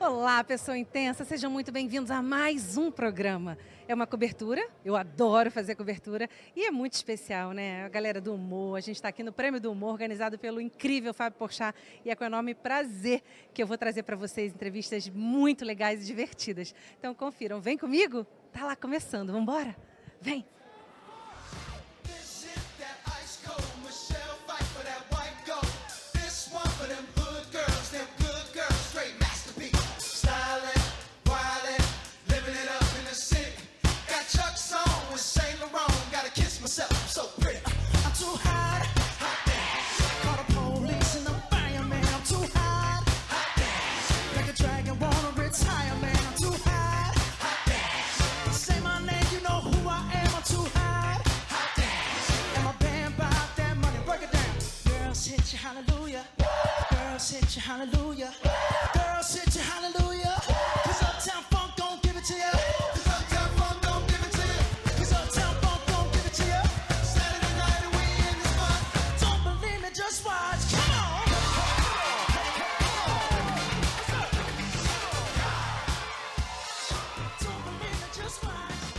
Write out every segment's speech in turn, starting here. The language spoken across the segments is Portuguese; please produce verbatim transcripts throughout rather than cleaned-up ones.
Olá, pessoa intensa, sejam muito bem-vindos a mais um programa. É uma cobertura, eu adoro fazer cobertura e é muito especial, né? A galera do humor, a gente está aqui no Prêmio do Humor, organizado pelo incrível Fábio Porchat, e é com enorme prazer que eu vou trazer para vocês entrevistas muito legais e divertidas. Então confiram, vem comigo? Tá lá começando, vamos embora? Vem! Hallelujah, girls hit you hallelujah, girls hit you hallelujah, cause Uptown Funk don't give it to you, cause Uptown Funk don't give it to you, cause Uptown Funk don't give it to you, Saturday night and we in the spot, don't believe me, just watch, come on! Don't believe me, just watch.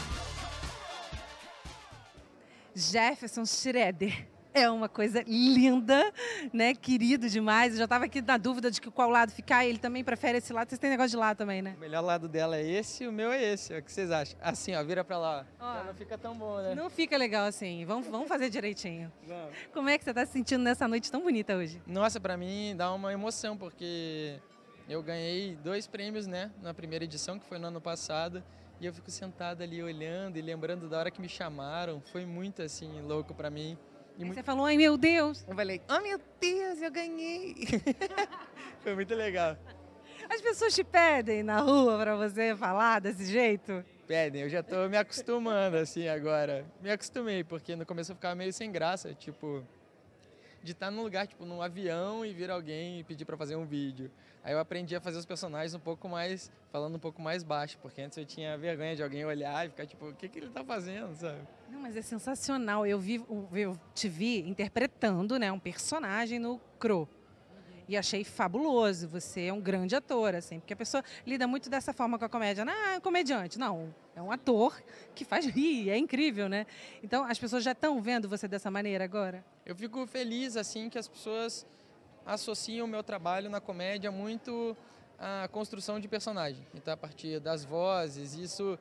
Jefferson Schroeder. É uma coisa linda, né? Querido demais. Eu já estava aqui na dúvida de que qual lado ficar. Ele também prefere esse lado. Vocês têm negócio de lá também, né? O melhor lado dela é esse e o meu é esse. O que vocês acham? Assim, ó, vira pra lá. Ó, Já não fica tão bom, né? Não fica legal assim. Vamos, vamos fazer direitinho. Vamos. Como é que você está se sentindo nessa noite tão bonita hoje? Nossa, pra mim dá uma emoção, porque eu ganhei dois prêmios, né? Na primeira edição, que foi no ano passado. E eu fico sentado ali olhando e lembrando da hora que me chamaram. Foi muito, assim, louco pra mim. E Aí muito... Você falou, ai meu Deus. Eu falei, oh meu Deus, eu ganhei! Foi muito legal. As pessoas te pedem na rua para você falar desse jeito? Pedem, eu já tô me acostumando, assim, agora. Me acostumei, porque no começo eu ficava meio sem graça, tipo... de estar num lugar, tipo, num avião e vir alguém e pedir pra fazer um vídeo. Aí eu aprendi a fazer os personagens um pouco mais, falando um pouco mais baixo, porque antes eu tinha vergonha de alguém olhar e ficar tipo, o que que ele tá fazendo, sabe? Não, mas é sensacional. Eu, vi, eu te vi interpretando, né, um personagem no Cro. E achei fabuloso. Você é um grande ator, assim, porque a pessoa lida muito dessa forma com a comédia. Não, é um comediante. Não, é um ator que faz rir, é incrível, né? Então, as pessoas já estão vendo você dessa maneira agora? Eu fico feliz, assim, que as pessoas associam o meu trabalho na comédia muito à construção de personagem. Então, a partir das vozes, isso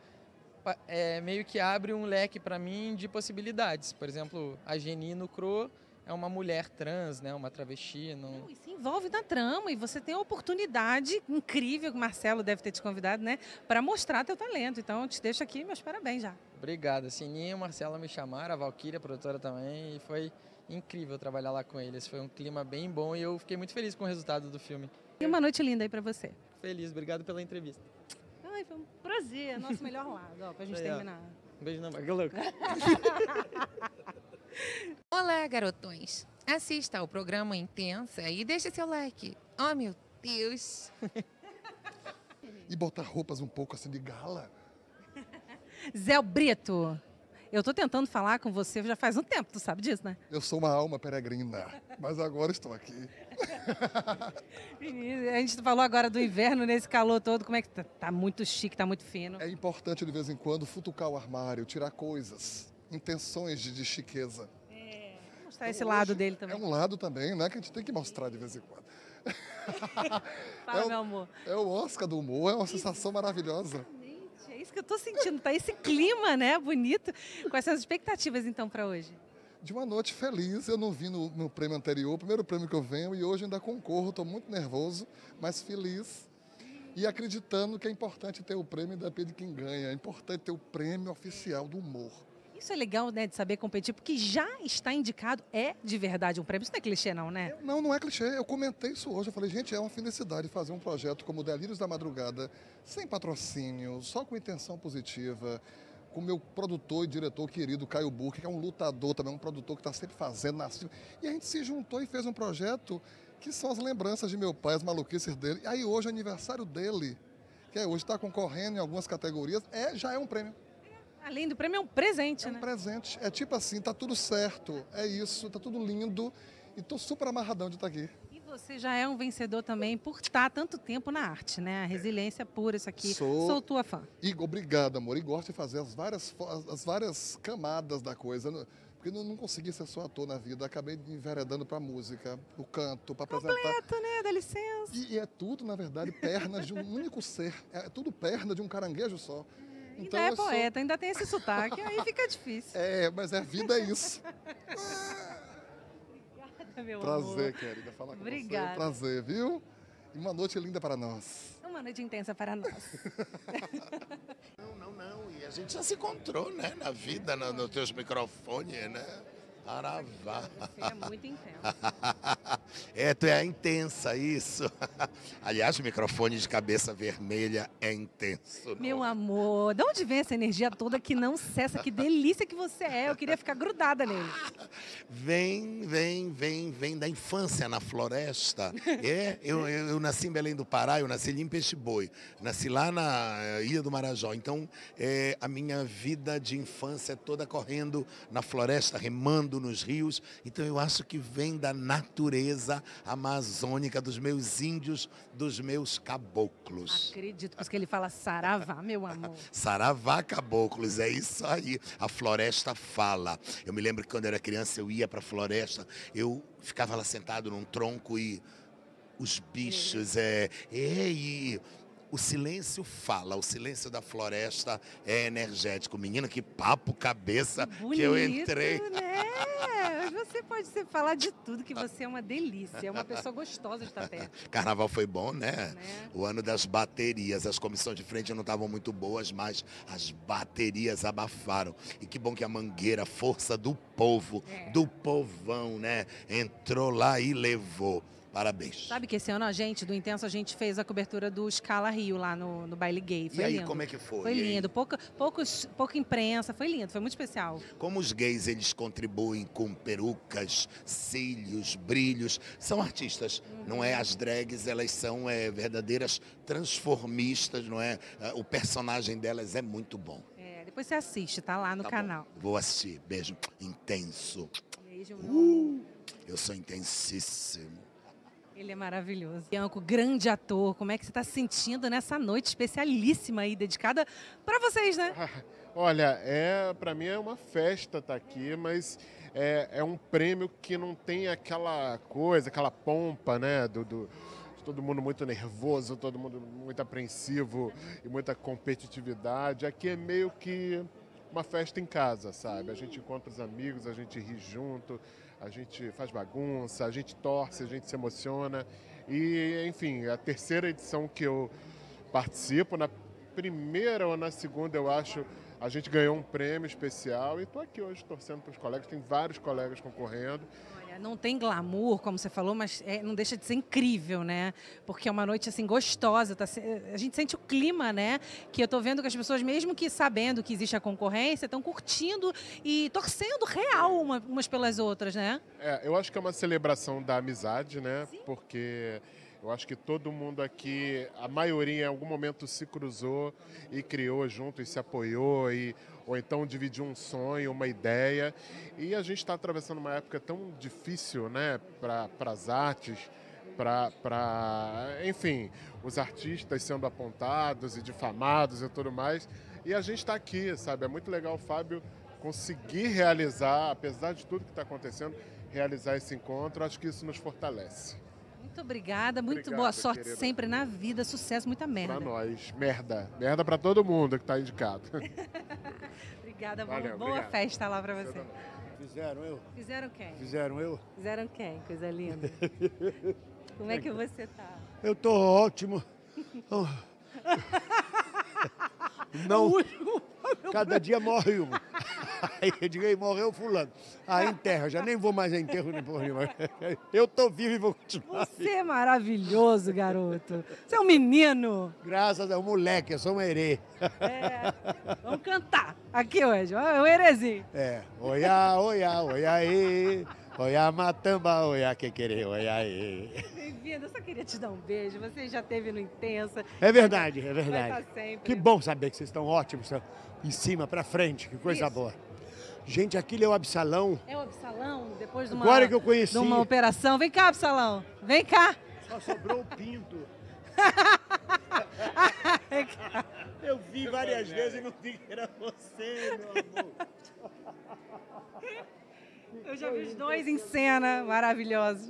é, meio que abre um leque para mim de possibilidades. Por exemplo, a Geni no Cro é uma mulher trans, né, uma travesti. Não... Não, e se envolve na trama, e você tem a oportunidade incrível, que o Marcelo deve ter te convidado, né, para mostrar teu talento. Então, eu te deixo aqui meus parabéns já. Obrigado. A Sininha e o Marcelo me chamaram, a Valquíria, a produtora também, e foi incrível trabalhar lá com eles. Foi um clima bem bom e eu fiquei muito feliz com o resultado do filme. E uma noite linda aí para você. Feliz, obrigado pela entrevista. Ai, foi um prazer, nosso melhor lado, ó, pra gente Aí, ó. terminar. Um beijo na boca, que louco. Olá, garotões. Assista ao programa Intensa e deixe seu like. Oh, meu Deus. E botar roupas um pouco assim de gala. Zé Brito, eu tô tentando falar com você já faz um tempo, tu sabe disso, né? Eu sou uma alma peregrina, mas agora estou aqui. A gente falou agora do inverno, nesse calor todo, como é que tá? Tá muito chique, tá muito fino. É importante de vez em quando futucar o armário, tirar coisas, intenções de, de chiqueza. É, mostrar esse lado Hoje dele também. É um lado também, né, que a gente tem que mostrar de vez em quando. Fala, é o, meu amor. É o Oscar do humor, é uma sensação maravilhosa. É isso que eu tô sentindo, tá esse clima, né, bonito. Quais são as expectativas, então, para hoje? De uma noite feliz, eu não vim no, no prêmio anterior, o primeiro prêmio que eu venho, e hoje ainda concorro, estou muito nervoso, mas feliz. E acreditando que é importante ter o prêmio, depende de quem ganha. É importante ter o prêmio oficial do humor. Isso é legal, né, de saber competir, porque já está indicado, é de verdade um prêmio. Isso não é clichê, não, né? Não, não é clichê. Eu comentei isso hoje. Eu falei, gente, é uma felicidade fazer um projeto como o Delírios da Madrugada, sem patrocínio, só com intenção positiva, com o meu produtor e diretor querido, Caio Burke, que é um lutador também, um produtor que está sempre fazendo, nasceu. E a gente se juntou e fez um projeto que são as lembranças de meu pai, as maluquices dele. E aí hoje, aniversário dele, que é hoje está concorrendo em algumas categorias, é, já é um prêmio. Além do prêmio, é um presente, É um né? presente. É tipo assim, tá tudo certo, é isso, tá tudo lindo. E tô super amarradão de estar aqui. E você já é um vencedor também por estar tanto tempo na arte, né? A resiliência pura, isso aqui. Sou. Sou tua fã. E obrigado, amor. E gosto de fazer as várias, fo- as- as várias camadas da coisa. né? Porque eu não consegui ser só ator na vida. Acabei me enveredando para música, o canto, para apresentar. Completo, né? Dá licença. E, e é tudo, na verdade, pernas de um único ser. É tudo perna de um caranguejo só. Ainda é eu sou- poeta, ainda tem esse sotaque, aí fica difícil. É, mas a vida é isso. Obrigada, meu Prazer, amor. querida, falar com Obrigada. você. Prazer, viu? E uma noite linda para nós. Uma noite intensa para nós. Não, não, não. E a gente já se encontrou, né? Na vida, no- nos teus microfones, né? Aravá. Você é muito intenso. É, tu é a intensa, isso. Aliás, o microfone de cabeça vermelha é intenso. não? Meu amor, de onde vem essa energia toda que não cessa? Que delícia que você é. Eu queria ficar grudada nele. Vem, vem, vem, vem da infância na floresta. É, eu, eu, eu nasci em Belém do Pará, eu nasci ali em Peixe-Boi. Nasci lá na eh, Ilha do Marajó. Então, é, a minha vida de infância é toda correndo na floresta, remando nos rios. Então, eu acho que vem da natureza amazônica, dos meus índios, dos meus caboclos. Acredito, porque ele fala saravá, meu amor. Saravá, caboclos, é isso aí. A floresta fala. Eu me lembro que quando eu era criança eu ia para a floresta, eu ficava lá sentado num tronco e os bichos, é, é e o silêncio fala, o silêncio da floresta é energético. Menina, que papo cabeça Bonito, que eu entrei. né? Você pode ser, falar de tudo, que você é uma delícia. É uma pessoa gostosa de estar perto. Carnaval foi bom, né? Né? O ano das baterias. As comissões de frente não estavam muito boas, mas as baterias abafaram. E que bom que a Mangueira, força do povo, É. do povão, né? Entrou lá e levou. Parabéns. Sabe que esse ano a gente, do Intenso, a gente fez a cobertura do Scala Rio lá no, no Baile Gay. Foi E aí, lindo. como é que foi? Foi E aí? lindo. Pouca, poucos, pouca imprensa, foi lindo, foi muito especial. Como os gays, eles contribuem com perucas, cílios, brilhos. São artistas, não é? As drags, elas são é, verdadeiras transformistas, não é? Ah, O personagem delas é muito bom. É, depois você assiste, tá lá no Tá bom. canal. Vou assistir. Beijo. Intenso. Beijo, meu amor. Eu sou intensíssimo. Ele é maravilhoso. Bianco, grande ator. Como é que você está se sentindo nessa noite especialíssima aí, dedicada para vocês, né? Olha, é, para mim é uma festa estar aqui, mas é, é um prêmio que não tem aquela coisa, aquela pompa, né? Do, do- de todo mundo muito nervoso, todo mundo muito apreensivo e muita competitividade. Aqui é meio que uma festa em casa, sabe? A gente encontra os amigos, a gente ri junto, a gente faz bagunça, a gente torce, a gente se emociona. E, enfim, a terceira edição que eu participo, na primeira ou na segunda, eu acho, a gente ganhou um prêmio especial e estou aqui hoje torcendo para os colegas. Tem vários colegas concorrendo. Olha, não tem glamour, como você falou, mas é, não deixa de ser incrível, né? Porque é uma noite assim gostosa, tá se- a gente sente o clima, né? Que eu tô vendo que as pessoas, mesmo que sabendo que existe a concorrência, estão curtindo e torcendo real uma- umas pelas outras, né? É, eu acho que é uma celebração da amizade, né? Porque eu acho que todo mundo aqui, a maioria em algum momento se cruzou e criou junto e se apoiou, e, ou então dividiu um sonho, uma ideia. E a gente está atravessando uma época tão difícil, né? Para as artes, para, enfim, os artistas sendo apontados e difamados e tudo mais. E a gente está aqui, sabe? É muito legal o Fábio conseguir realizar, apesar de tudo que está acontecendo, realizar esse encontro. Acho que isso nos fortalece. Muito obrigada, muito Obrigado, boa sorte querida. sempre na vida, sucesso, muita merda. Pra nós, merda. Merda pra todo mundo que tá indicado. Obrigada, Valeu, boa obrigado. festa lá pra você. Fizeram eu? Fizeram quem? Fizeram eu? Fizeram quem? Coisa linda. Como é que você tá? Eu tô ótimo. Oh. Não. Cada dia morre um. Aí eu digo, "Ei, morreu fulano. Aí enterra, já nem vou mais a enterro nem por nenhuma. Eu tô vivo e vou continuar. Você é maravilhoso, garoto. Você é um menino. Graças ao moleque, eu sou um herê. É. Vamos cantar aqui hoje. É um herezinho. É, oiá, oiá, oiaê. Oiá, matamba, oiá, que querer, oiaê. Bem-vindo. Eu só queria te dar um beijo. Você já esteve no Intensa. É verdade, é Vai verdade. estar sempre. Que bom saber que vocês estão ótimos, estão em cima, pra frente, que coisa Isso. boa. Gente, aquilo é o Absalão. É o Absalão, depois de uma, Agora que eu conheci. de uma operação. Vem cá, Absalão. Vem cá. Só sobrou o pinto. Eu vi várias vezes e não vi que era você, meu amor. Eu já vi os dois em cena, maravilhosos.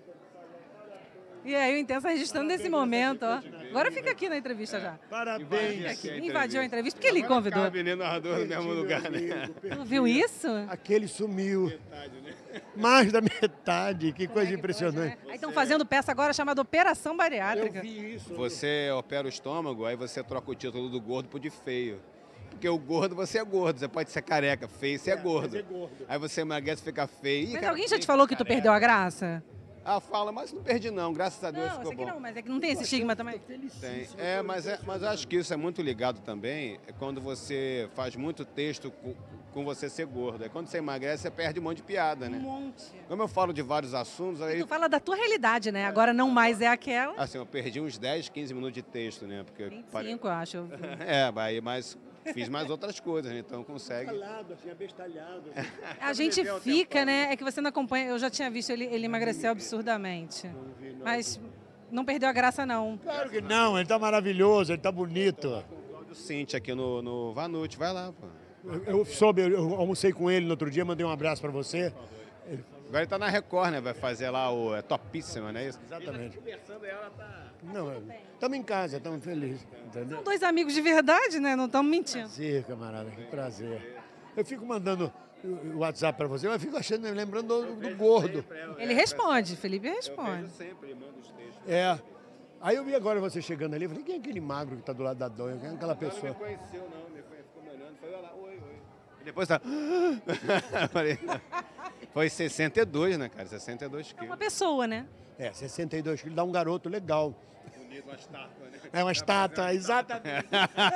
E aí o Intensa registrando esse momento, ó. Agora fica aqui na entrevista já. Parabéns. Aqui, invadiu a entrevista, porque ele convidou. Cabe nem narrador no mesmo lugar, né? Tu viu isso? Aquele sumiu. Mais da metade, que coisa Como é que impressionante. pode, né? Aí estão fazendo peça agora chamada Operação Bariátrica. Eu vi isso. Você opera o estômago, aí você troca o título do gordo pro de feio. Porque o gordo, você é gordo. Você pode ser careca, feio, você é, gordo. é gordo. Aí você emagrece e fica feio. Ih, Mas cara, alguém já feio, te falou que tu careca. perdeu a graça? Ah, fala, mas não perdi não, graças a Deus Não, eu ficou sei que bom. não, mas é que não tem esse estigma também. Tem. É, mas, é, mas eu acho que isso é muito ligado também é quando você faz muito texto com, com você ser gordo. Aí quando você emagrece, você perde um monte de piada, Um né? monte. Como eu falo de vários assuntos, aí... Tu fala da tua realidade, né? Agora não mais é aquela. Assim, eu perdi uns dez, quinze minutos de texto, né? Porque vinte e pare- cinco, eu acho. eu vi. É, aí, mas fiz mais outras coisas, né? Então consegue. Abestalhado, assim, abestalhado. A gente fica, né? É que você não acompanha. Eu já tinha visto ele, ele emagreceu absurdamente. Mas não perdeu a graça, não. Claro que não, ele tá maravilhoso, ele tá bonito. O Cláudio Cinti aqui no, no Vanucci, vai lá, pô. Eu, eu soube, eu almocei com ele no outro dia, mandei um abraço pra você. Agora ele tá na Record, né? Vai fazer lá o é Topíssima, não é isso? Exatamente. Não, estamos em casa, estamos felizes. Entendeu? São dois amigos de verdade, né? Não estamos mentindo. Prazer, camarada, que prazer. Eu fico mandando o WhatsApp pra você, mas fico achando, lembrando do, do gordo. Ele responde, Felipe responde. sempre, ele manda os textos. É. Aí eu vi agora você chegando ali, eu falei, quem é aquele magro que tá do lado da Dóia? Quem é aquela Não me pessoa? conheceu, não. Me conhe- ficou me olhando. Falei, olha lá, oi, oi. E depois tá... Falei, foi sessenta e dois, né, cara? sessenta e dois É quilos. uma pessoa, né? É, sessenta e dois quilos, dá um garoto legal. Bonito, uma estátua, né? É uma estátua, exatamente.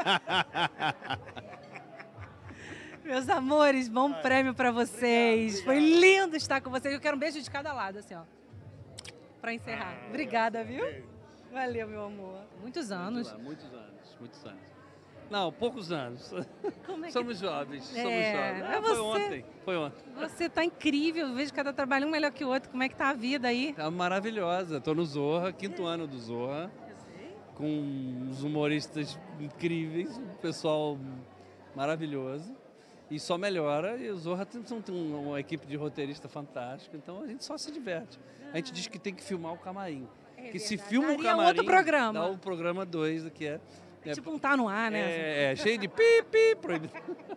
Meus amores, bom prêmio pra vocês. Foi lindo estar com vocês. Eu quero um beijo de cada lado, assim, ó. Pra encerrar. Obrigada, viu? Valeu, meu amor. Muitos anos. Muitos anos, muitos anos. Não, poucos anos. Como é que... Somos jovens, somos É, jovens. é Ah, você. foi ontem, foi ontem. Você tá incrível. Eu vejo cada trabalho um melhor que o outro. Como é que tá a vida aí? Tá maravilhosa. Tô no Zorra, quinto ano do Zorra, com os humoristas incríveis, um pessoal maravilhoso. E só melhora, e o Zorra tem, tem uma equipe de roteirista fantástica, então a gente só se diverte. A gente diz que tem que filmar o camarim. É que se verdade. filma o Daria camarim, outro programa. dá o programa dois, que é... É tipo um tá no ar, né? É, é cheio de pi, pi, proibido.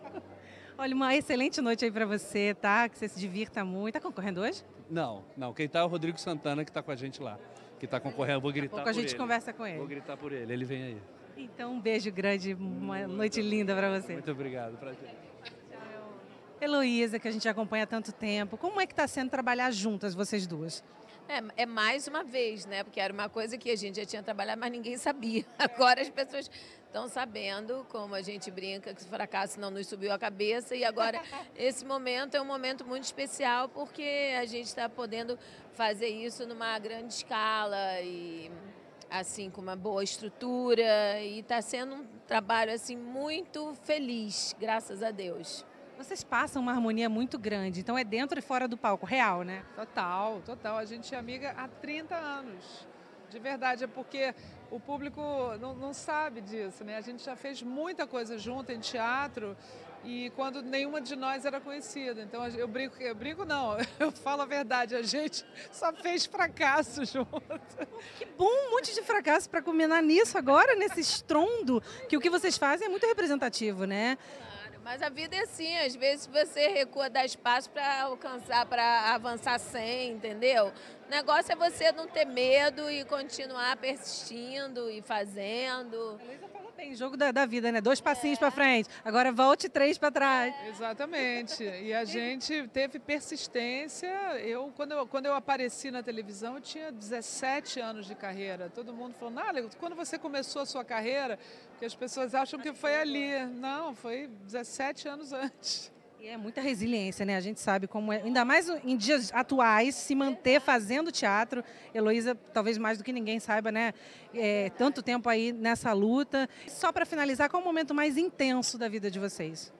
Olha, uma excelente noite aí pra você, tá? Que você se divirta muito. Tá concorrendo hoje? Não, não. Quem tá é o Rodrigo Santana, que tá com a gente lá. Que tá concorrendo. Eu vou gritar Pouco por a gente ele. conversa com ele. Vou gritar por ele. Ele vem aí. Então, um beijo grande, uma noite linda pra você. Muito obrigado. Prazer. Heloísa, que a gente acompanha há tanto tempo. Como é que tá sendo trabalhar juntas, vocês duas? É, é mais uma vez, né? Porque era uma coisa que a gente já tinha trabalhado, mas ninguém sabia. Agora as pessoas estão sabendo, como a gente brinca, que o fracasso não nos subiu a cabeça. E agora esse momento é um momento muito especial, porque a gente está podendo fazer isso numa grande escala e assim com uma boa estrutura. E está sendo um trabalho assim muito feliz, graças a Deus. Vocês passam uma harmonia muito grande, então é dentro e fora do palco, real, né? Total, total. A gente é amiga há trinta anos. De verdade, é porque o público não, não sabe disso, né? A gente já fez muita coisa junto em teatro e quando nenhuma de nós era conhecida. Então eu brinco, eu brinco não, eu falo a verdade, a gente só fez fracasso junto. Que bom, um monte de fracasso para combinar nisso agora, nesse estrondo, que o que vocês fazem é muito representativo, né? Mas a vida é assim, às vezes você recua, dá espaço para alcançar, para avançar sem, entendeu? O negócio é você não ter medo e continuar persistindo e fazendo. A Luísa falou bem, jogo da, da vida, né? Dois passinhos para frente, agora volte três para trás. Exatamente. E a gente teve persistência. Eu quando, eu, quando eu apareci na televisão, eu tinha dezessete anos de carreira. Todo mundo falou, Nália, quando você começou a sua carreira, que as pessoas acham que foi ali. Não, foi dezessete anos antes. E é muita resiliência, né? A gente sabe como é, ainda mais em dias atuais, se manter fazendo teatro. Heloísa, talvez mais do que ninguém saiba, né? É, tanto tempo aí nessa luta. Só para finalizar, qual é o momento mais intenso da vida de vocês?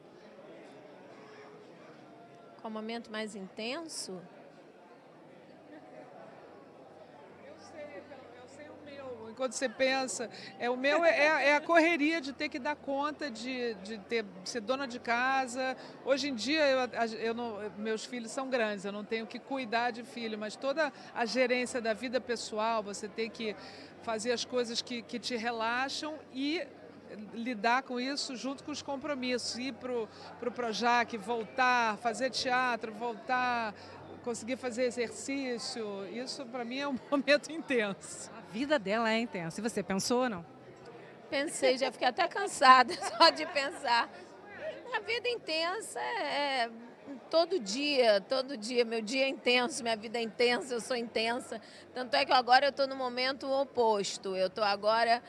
Qual o momento mais intenso? quando você pensa. É, o meu é, é a correria de ter que dar conta de, de ter, ser dona de casa. Hoje em dia, eu, eu não, meus filhos são grandes, eu não tenho que cuidar de filho, mas toda a gerência da vida pessoal, você tem que fazer as coisas que, que te relaxam e lidar com isso junto com os compromissos, ir para o pro Projac, voltar, fazer teatro, voltar, conseguir fazer exercício, isso para mim é um momento intenso. A vida dela é intensa. E você pensou ou não? Pensei, já fiquei até cansada só de pensar. A vida intensa é todo dia, todo dia. Meu dia é intenso, minha vida é intensa, eu sou intensa. Tanto é que agora eu estou no momento oposto. Eu estou agora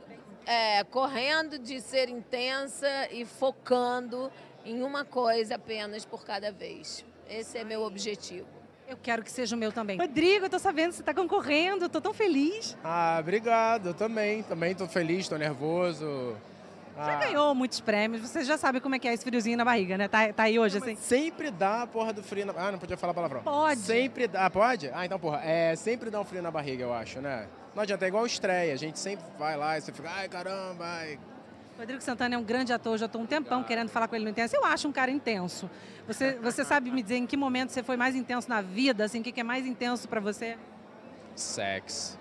é, correndo de ser intensa e focando em uma coisa apenas por cada vez. Esse é meu objetivo. Eu quero que seja o meu também. Rodrigo, eu tô sabendo que você tá concorrendo, tô tão feliz. Ah, obrigado, eu também. Também tô feliz, tô nervoso. Já Ah, ganhou muitos prêmios, você já sabe como é que é esse friozinho na barriga, né? Tá, tá aí hoje, assim? Sempre dá a porra do frio na... Ah, não podia falar palavrão. Pode. Sempre dá... Ah, pode? Ah, então, porra, é sempre dá um frio na barriga, eu acho, né? Não adianta, é igual estreia, a gente sempre vai lá e você fica, ai, caramba, ai... Rodrigo Santana é um grande ator, já estou um tempão querendo falar com ele no Intenso. Eu acho um cara intenso. Você, você sabe me dizer em que momento você foi mais intenso na vida? Assim, o que que é mais intenso para você? Sexo.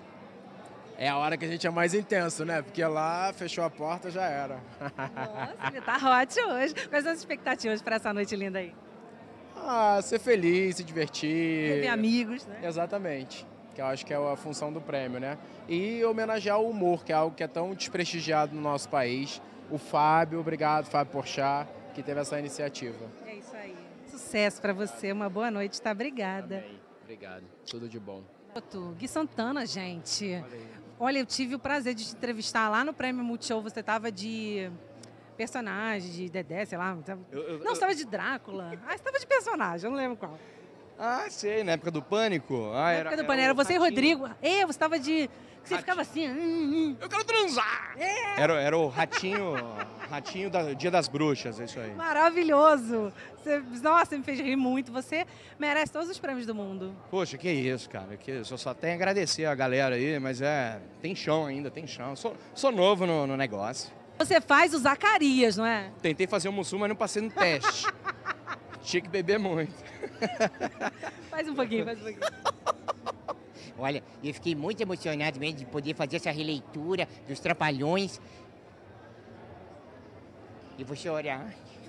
É a hora que a gente é mais intenso, né? Porque lá fechou a porta, já era. Nossa, ele tá hot hoje. Quais são as expectativas para essa noite linda aí? Ah, ser feliz, se divertir. Rever amigos, né? Exatamente. Que eu acho que é a função do prêmio, né? E homenagear o humor, que é algo que é tão desprestigiado no nosso país. O Fábio, obrigado, Fábio Porchat, que teve essa iniciativa. É isso aí. Sucesso para você, uma boa noite, tá? Obrigada. Amém. Obrigado, tudo de bom. Gui Santana, gente. Olha, eu tive o prazer de te entrevistar lá no Prêmio Multishow. Você tava de personagem, de Dedé, sei lá. Eu- eu- Não, você tava de Drácula. Ah, você tava de personagem, eu não lembro qual. Ah, sei, na época do Pânico. Ah, Na era, época do era Pânico, era o você e Ratinho. Rodrigo. É, você tava de... que Você ficava assim... hum, hum. Eu quero transar! Era, era o Ratinho, Ratinho da Dia das Bruxas, é isso aí. Maravilhoso. Você, nossa, me fez rir muito. Você merece todos os prêmios do mundo. Poxa, que isso, cara. Que isso. Eu só tenho a agradecer a galera aí, mas é. Tem chão ainda, tem chão. Sou, sou novo no, no negócio. Você faz o Zacarias, não é? Tentei fazer o Mussum, mas não passei no teste. Tinha que beber muito. Faz um pouquinho, faz um pouquinho. Olha, eu fiquei muito emocionado mesmo de poder fazer essa releitura dos Trapalhões. E vou chorar.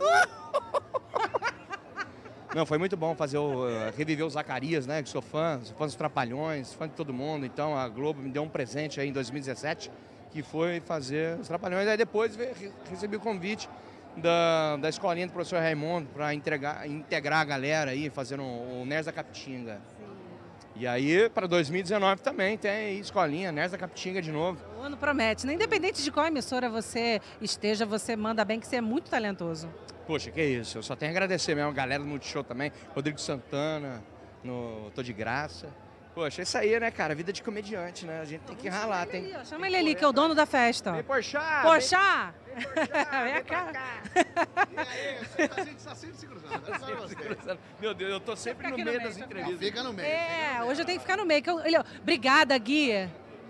Não, foi muito bom fazer o, eh, reviver o Zacarias, né? Que sou fã, sou fã dos Trapalhões, fã de todo mundo. Então a Globo me deu um presente aí em dois mil e dezessete, que foi fazer os Trapalhões. Aí depois ve- re- recebi o convite da, da escolinha do professor Raimundo para integrar a galera aí, fazendo o, o Nerds da Capitinga. E aí, para dois mil e dezenove também tem aí escolinha, Nerds da Capitinga de novo. O ano promete, né? Independente de qual emissora você esteja, você manda bem, que você é muito talentoso. Poxa, que isso, eu só tenho a agradecer mesmo a galera do Multishow também, Rodrigo Santana, no Tô de Graça. Poxa, isso aí, né, cara? Vida de comediante, né? A gente tem que ralar. Tem... Chama ele ali, que é o dono da festa. Vem, Porchat! Porchat! Vem cá. A gente está sempre se cruzando. É só você. Meu Deus, eu tô sempre no aqui meio no das meio, entrevistas. Fica no meio. É, hoje eu tenho que ficar no meio. que eu- ele, ó, Obrigada, Gui.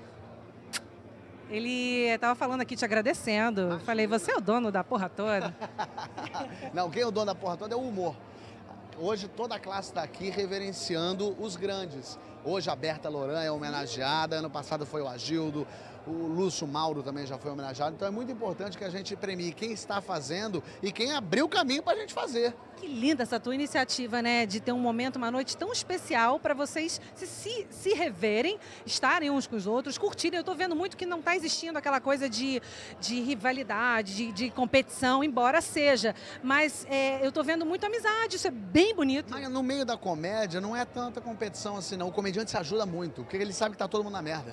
Ele tava falando aqui, te agradecendo. Falei, você é o dono da porra toda? Não, quem é o dono da porra toda é o humor. Hoje toda a classe está aqui reverenciando os grandes. Hoje a Berta Loran é homenageada, ano passado foi o Agildo, o Lúcio Mauro também já foi homenageado. Então é muito importante que a gente premie quem está fazendo e quem abriu o caminho para a gente fazer. Que linda essa tua iniciativa, né? De ter um momento, uma noite tão especial para vocês se, se, se reverem, estarem uns com os outros, curtirem. Eu tô vendo muito que não tá existindo aquela coisa de, de rivalidade, de, de competição, embora seja. Mas é, eu tô vendo muito amizade, isso é bem bonito. Mas no meio da comédia não é tanta competição assim, não. O comediante se ajuda muito, porque ele sabe que tá todo mundo na merda.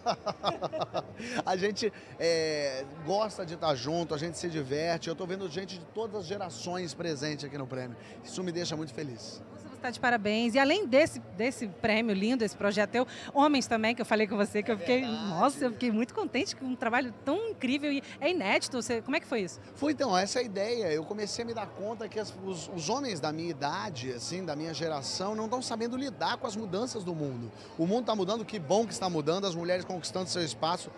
A gente é, gosta de estar junto, a gente se diverte. Eu tô vendo gente de todas as gerações presente aqui no prêmio. Isso me deixa muito feliz. está de parabéns. E além desse, desse prêmio lindo, esse projeto teu, homens também, que eu falei com você, que eu fiquei, nossa, eu fiquei muito contente com um trabalho tão incrível e é inédito. Você, como é que foi isso? Foi então, essa é a ideia. Eu comecei a me dar conta que as- os, os homens da minha idade, assim, da minha geração, não estão sabendo lidar com as mudanças do mundo. O mundo está mudando, que bom que está mudando, as mulheres conquistando seu espaço.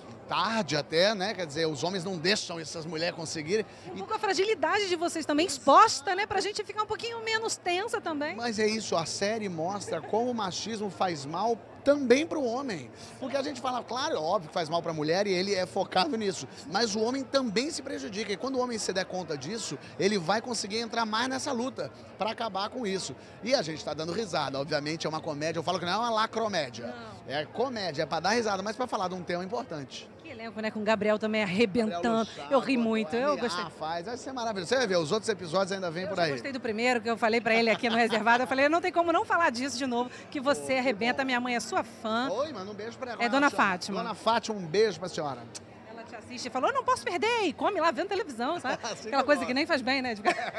Tarde até, né? Quer dizer, os homens não deixam essas mulheres conseguirem. Um pouco a fragilidade de vocês também exposta, né? Pra gente ficar um pouquinho menos tensa também. Mas é isso, a série mostra como o machismo faz mal também para o homem. Porque a gente fala, claro, é óbvio que faz mal para a mulher e ele é focado nisso. Mas o homem também se prejudica. E quando o homem se der conta disso, ele vai conseguir entrar mais nessa luta para acabar com isso. E a gente está dando risada. Obviamente é uma comédia. Eu falo que não é uma lacromédia. É comédia, é para dar risada, mas para falar de um tema importante. Que elenco, né? Com o Gabriel também arrebentando. Eu ri muito, eu gostei. Ah, faz, vai ser maravilhoso. Você vai ver, os outros episódios ainda vêm por aí. Eu gostei do primeiro, que eu falei pra ele aqui no reservado. Eu falei, não tem como não falar disso de novo, que você arrebenta. Minha mãe é sua fã. Oi, manda um beijo pra ela. É Dona Senhora. Fátima. Dona Fátima, um beijo pra senhora. Ela te assiste e falou, eu não posso perder. E come lá vendo televisão, sabe? Assim Aquela que coisa eu que nem faz bem, né? De ficar-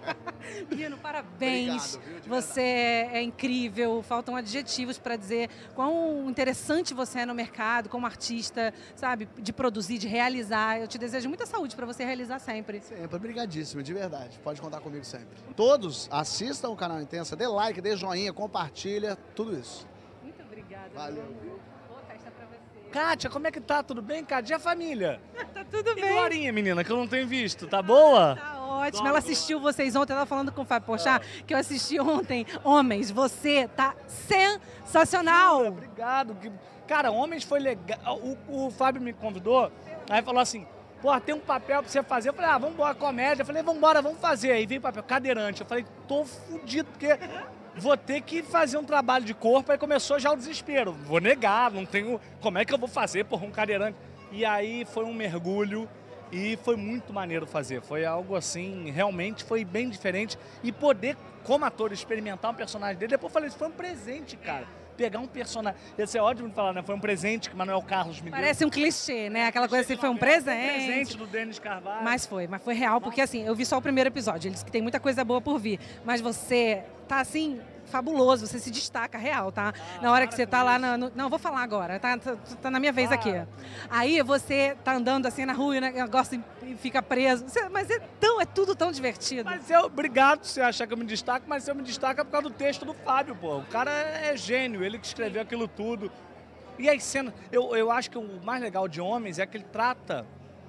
Menino, parabéns. Obrigado, viu, de Você é incrível. Faltam adjetivos para dizer quão interessante você é no mercado, como artista, sabe? De produzir, de realizar. Eu te desejo muita saúde para você realizar sempre. Sempre, obrigadíssimo, de verdade. Pode contar comigo sempre. Todos assistam o canal Intensa, dê like, dê joinha, compartilha, tudo isso. Muito obrigada. Valeu. Boa festa para você. Kátia, como é que tá? Tudo bem, Kátia? E a família? Tá tudo E bem. Glorinha, menina, que eu não tenho visto. Tá boa? Tá ótimo. Ela assistiu vocês ontem, ela falando com o Fábio Porchat, que eu assisti ontem. Homens, você tá sensacional. Obrigado. Que- Cara, Homens foi legal. O, o Fábio me convidou, aí falou assim, pô, tem um papel pra você fazer. Eu falei, ah, vamos embora, comédia. Eu falei, vamos embora, vamos fazer. Aí veio o papel, cadeirante. Eu falei, tô fudido, porque vou ter que fazer um trabalho de corpo. Aí começou já o desespero. Vou negar, não tenho... Como é que eu vou fazer, porra, um cadeirante? E aí foi um mergulho e foi muito maneiro fazer. Foi algo assim, realmente foi bem diferente. E poder, como ator, experimentar um personagem dele, depois eu falei, isso foi um presente, cara. Pegar um personagem... Esse é ótimo de falar, né? Foi um presente que Manuel Carlos me deu. Parece um clichê, né? Aquela coisa assim, foi um presente. Um presente do Denis Carvalho. Mas foi, mas foi real, porque assim, eu vi só o primeiro episódio, ele disse que tem muita coisa boa por vir, mas você tá assim, fabuloso, você se destaca real, tá? na hora que você tá lá, na, no, não, vou falar agora, tá, tá, tá na minha vez aqui. Aí você tá andando assim na rua e o negócio e fica preso, Você- mas é tão, é tudo tão divertido. Mas eu, obrigado se você achar que eu me destaco, mas eu me destaco é por causa do texto do Fábio, pô. O cara é gênio, ele que escreveu aquilo tudo. E as cenas, eu, eu acho que o mais legal de Homens é que ele trata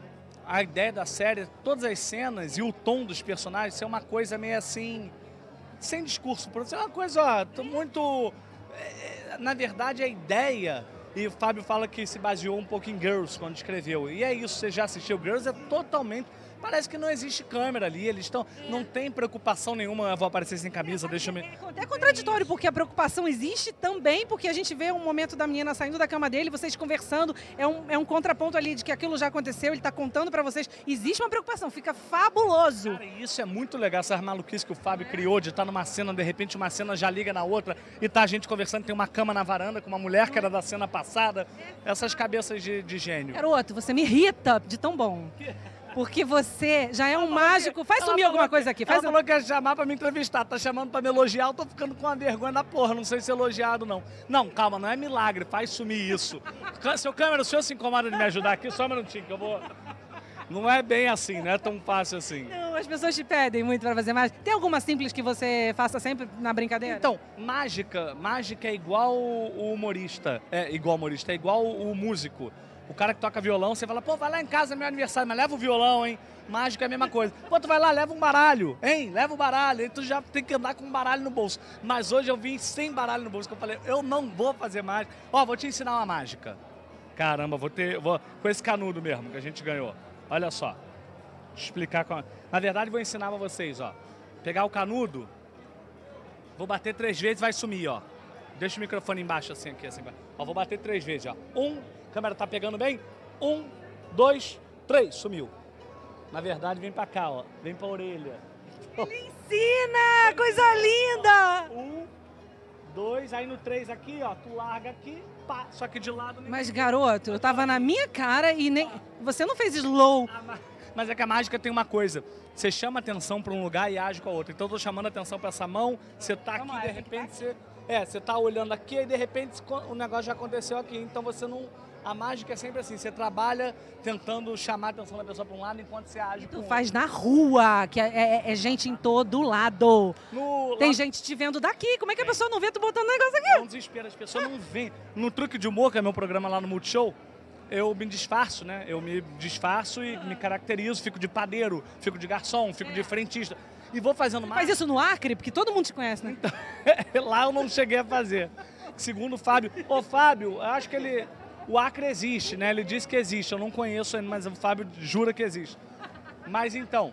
a ideia da série, todas as cenas e o tom dos personagens ser uma coisa meio assim, sem discurso, por exemplo, é uma coisa, ó, tô muito... é, na verdade, a ideia, e o Fábio fala que se baseou um pouco em Girls quando escreveu, e é isso, você já assistiu Girls, é totalmente... Parece que não existe câmera ali, eles estão... Não tem preocupação nenhuma, eu vou aparecer sem camisa, deixa eu me... É contraditório, porque a preocupação existe também, porque a gente vê um momento da menina saindo da cama dele, vocês conversando, é um, é um contraponto ali de que aquilo já aconteceu, ele tá contando pra vocês. Existe uma preocupação, fica fabuloso. Cara, e isso é muito legal, essas maluquices que o Fábio criou, de estar numa cena, de repente uma cena já liga na outra, e tá a gente conversando, tem uma cama na varanda com uma mulher que era da cena passada, essas cabeças de, de gênio. Garoto, você me irrita de tão bom. Porque você já é um mágico. Faz sumir alguma coisa aqui. Faz Ela falou que ia chamar pra me entrevistar, tá chamando pra me elogiar, eu tô ficando com uma vergonha da porra, não sei se elogiado não. Não, calma, não é milagre, faz sumir isso. Seu câmera, o senhor se incomoda de me ajudar aqui? Só um minutinho que eu vou... Não é bem assim, não é tão fácil assim. Não, as pessoas te pedem muito pra fazer mágica. Tem alguma simples que você faça sempre na brincadeira? Então, mágica, mágica é igual o humorista, é igual o humorista, é igual o músico. O cara que toca violão, você fala, pô, vai lá em casa, é meu aniversário, mas leva o violão, hein? Mágica é a mesma coisa. Pô, tu vai lá, leva um baralho, hein? Leva o baralho. Aí tu já tem que andar com um baralho no bolso. Mas hoje eu vim sem baralho no bolso, que eu falei, eu não vou fazer mágica. Ó, vou te ensinar uma mágica. Caramba, vou ter, vou, com esse canudo mesmo que a gente ganhou. Olha só, deixa eu explicar. Com a... Na verdade, vou ensinar pra vocês, ó. Pegar o canudo, vou bater três vezes, vai sumir, ó. Deixa o microfone embaixo, assim, aqui, assim. Ó, vou bater três vezes, ó. Um, a câmera tá pegando bem? Um, dois, três, sumiu. Na verdade, vem pra cá, ó. Vem pra orelha. Ele ensina! Coisa linda! Um, dois, aí no três aqui, ó. Tu larga aqui, pá. Só que de lado... Mas, garoto, eu tava na minha cara e nem... Você não fez slow. Mas é que a mágica tem uma coisa. Você chama atenção para um lugar e age com a outra. Então eu tô chamando atenção para essa mão, você tá aqui, de repente você... É, você tá olhando aqui e de repente o negócio já aconteceu aqui. Então você não... A mágica é sempre assim, você trabalha tentando chamar a atenção da pessoa para um lado enquanto você age com o Tu faz na rua, que é, é- é gente em todo lado. No- Tem lá- gente te vendo daqui. Como é que a pessoa não vê tu botando o negócio aqui? É um desespero, as pessoas não veem. No Truque de Humor, que é meu programa lá no Multishow, eu me disfarço, né? Eu me disfarço e me caracterizo, fico de padeiro, fico de garçom, fico de frentista. E vou fazendo mais. Faz isso no Acre, porque todo mundo te conhece, né? Lá eu não cheguei a fazer. Segundo o Fábio. Ô, Fábio, eu acho que ele... O Acre existe, né? Ele disse que existe. Eu não conheço ainda, mas o Fábio jura que existe. Mas então...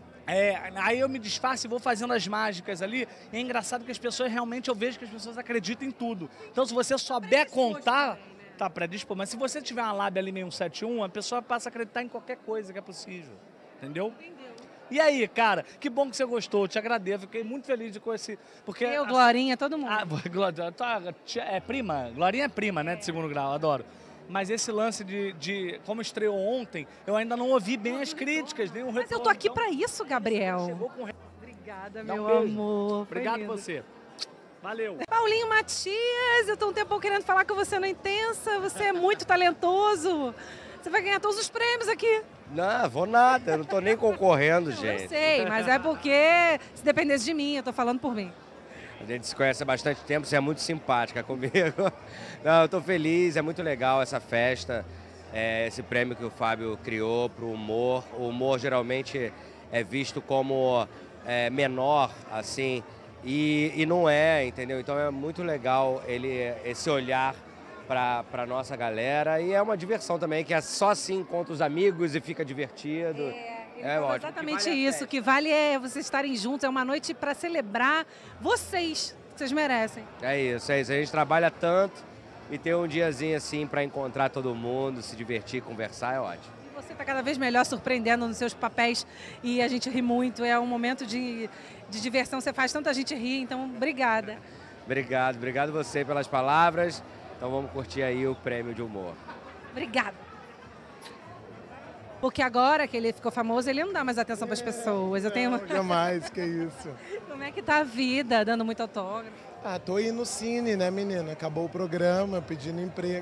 É, aí eu me disfarço e vou fazendo as mágicas ali. E é engraçado que as pessoas realmente, eu vejo que as pessoas acreditam em tudo. Então se você souber contar, tá predisposto. Mas se você tiver uma lábia ali meio cento e setenta e um, a pessoa passa a acreditar em qualquer coisa que é possível. Entendeu? E aí, cara, que bom que você gostou, eu te agradeço, fiquei muito feliz de conhecer. Porque Eu, Glorinha, todo mundo. Ah, Glória, tua tia é prima? Glorinha é prima, né, de segundo grau, adoro. Mas esse lance de, de como estreou ontem, eu ainda não ouvi bem as críticas, nem um retorno. Mas eu tô aqui pra isso, Gabriel. Obrigada, meu beijo. amor. Foi Obrigado lindo. você. Valeu. Paulinho Matias, eu tô um tempão querendo falar com você no Intensa. Você é muito talentoso. Você vai ganhar todos os prêmios aqui. Não, vou nada, eu não tô nem concorrendo, gente. Eu sei, mas é porque se dependesse de mim, eu tô falando por mim. A gente se conhece há bastante tempo, você é muito simpática comigo. Não, eu tô feliz, é muito legal essa festa, é, esse prêmio que o Fábio criou pro humor. O humor geralmente é visto como é, menor, assim, e, e não é, entendeu? Então é muito legal ele, esse olhar para a nossa galera, e é uma diversão também, que é só assim encontra os amigos e fica divertido. É, é ótimo. Exatamente Que vale a isso. O que vale é vocês estarem juntos. É uma noite para celebrar vocês, que vocês merecem. É isso, é isso. A gente trabalha tanto e ter um diazinho assim para encontrar todo mundo, se divertir, conversar, é ótimo. E você está cada vez melhor, surpreendendo nos seus papéis, e a gente ri muito. É um momento de, de diversão. Você faz tanta gente rir, então obrigada. Obrigado, obrigado você pelas palavras. Então vamos curtir aí o prêmio de humor. Obrigada. Porque agora que ele ficou famoso, ele não dá mais atenção para as pessoas. Eu tenho uma... Jamais, que isso. Como é que tá a vida, dando muito autógrafo? Ah, tô indo no cine, né, menina? Acabou o programa, pedindo emprego.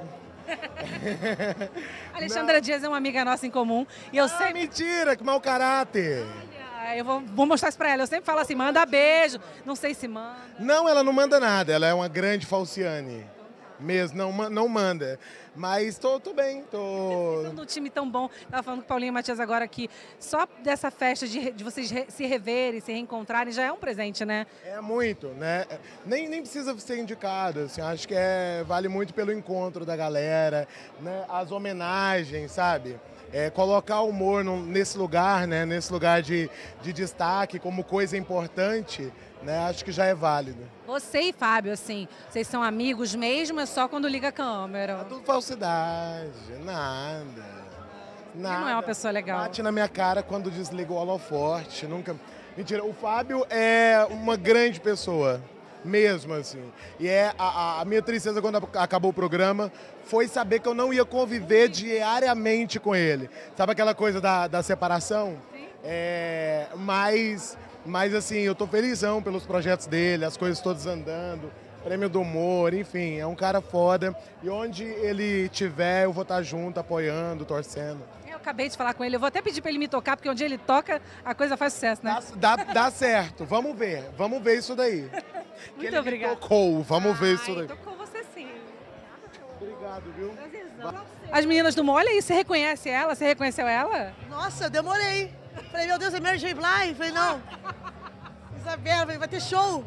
Alexandra Dias é uma amiga nossa em comum. E eu ah, sempre... mentira, que mau caráter. Ah, eu vou, vou mostrar isso pra ela. Eu sempre falo assim, manda beijo. Não sei se manda. Não, ela não manda nada, ela é uma grande falciane. Mesmo, não, ma- não manda. Mas tô, tô bem, tô... Um time tão bom. Tava falando com o Paulinho e Matias agora aqui. Só dessa festa de, re- de vocês re- se reverem, se reencontrarem, já é um presente, né? É muito, né? Nem, nem precisa ser indicado, assim, acho que é, vale muito pelo encontro da galera, né? As homenagens, sabe? É, colocar o humor num- nesse lugar, né? Nesse lugar de, de destaque como coisa importante, né? Acho que já é válido. Você e Fábio, assim, vocês são amigos mesmo, é só quando liga a câmera? Tudo falsidade, nada. Nada. Ele não é uma pessoa legal. Bate na minha cara quando desliga o holoforte, nunca... Mentira, o Fábio é uma grande pessoa, mesmo assim. E é a, a- a minha tristeza quando a- acabou o programa foi saber que eu não ia conviver diariamente com ele. Sabe aquela coisa da, da separação? Sim. É, mas, mas assim, eu tô felizão pelos projetos dele, as coisas todas andando, prêmio do humor, enfim, é um cara foda. E onde ele tiver, eu vou estar junto, apoiando, torcendo. Eu acabei de falar com ele, eu vou até pedir pra ele me tocar, porque onde ele toca, a coisa faz sucesso, né? Dá, dá certo, vamos ver, vamos ver isso daí. Muito obrigada. Tocou, vamos ver isso daí. Tocou você sim. Obrigado, viu? As meninas do Mole, aí, você reconhece ela? Você reconheceu ela? Nossa, eu demorei. Falei, meu Deus, é Mary J. Blige? Falei, não. Isabela, falei, vai ter show.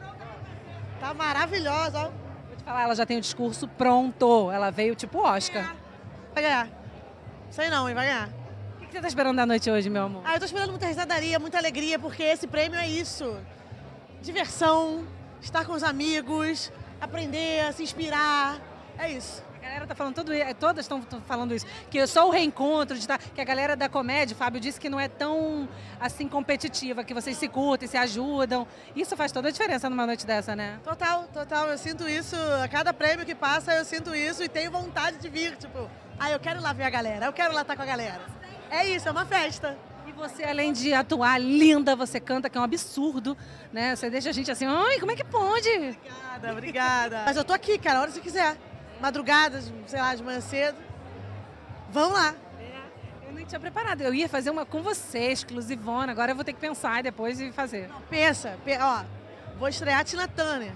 Tá maravilhosa, ó. Vou te falar, ela já tem o discurso pronto. Ela veio tipo Oscar. Vai ganhar. Sei não, hein, vai ganhar. O que você tá esperando da noite hoje, meu amor? Ah, eu tô esperando muita risadaria, muita alegria, porque esse prêmio é isso. Diversão, estar com os amigos, aprender, se inspirar. É isso. A galera tá falando tudo, todas estão falando isso, que só o reencontro, de estar, que a galera da comédia, o Fábio disse que não é tão assim competitiva, que vocês se curtem, se ajudam. Isso faz toda a diferença numa noite dessa, né? Total, total. Eu sinto isso, a cada prêmio que passa eu sinto isso e tenho vontade de vir, tipo, ah, eu quero lá ver a galera, eu quero lá estar com a galera. É isso, é uma festa. E você, além de atuar linda, você canta, que é um absurdo, né? Você deixa a gente assim, ai, como é que pode? Obrigada, obrigada. Mas eu tô aqui, cara, a hora que você quiser. Madrugadas, sei lá, de manhã cedo. Vamos lá. Eu nem tinha preparado, eu ia fazer uma com você, exclusivona, agora eu vou ter que pensar depois e fazer. Não, pensa, pe- ó, vou estrear a Tina Turner.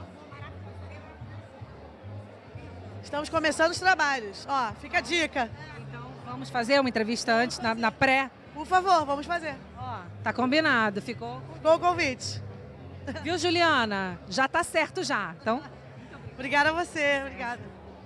Estamos começando os trabalhos. Ó, fica a dica. Então, vamos fazer uma entrevista antes, na, na pré? Por favor, vamos fazer. Ó, tá combinado, ficou? Ficou o convite. Viu, Juliana? Já tá certo já, então... Obrigada a você, obrigada.